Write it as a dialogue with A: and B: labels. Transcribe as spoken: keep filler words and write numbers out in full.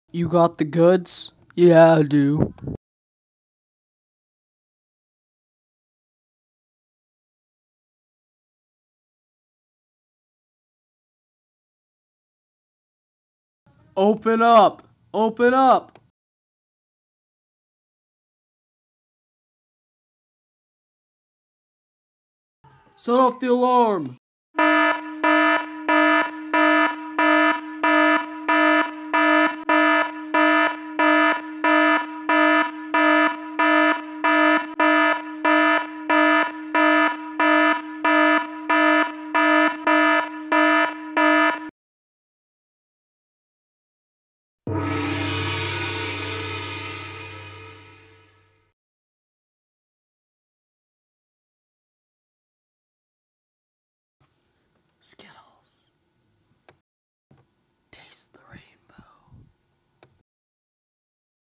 A: You got the goods? Yeah, I do. Open up! Open up! Set off the alarm! Skittles.